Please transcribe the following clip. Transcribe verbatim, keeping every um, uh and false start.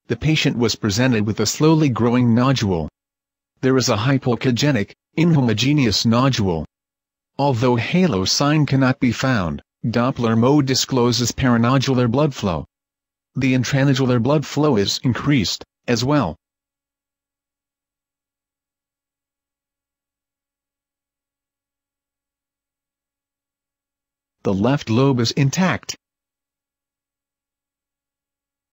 the patient was presented with a slowly growing nodule. There is a hypoechogenic, inhomogeneous nodule. Although halo sign cannot be found, Doppler mode discloses paranodular blood flow. The intranodular blood flow is increased, as well. The left lobe is intact,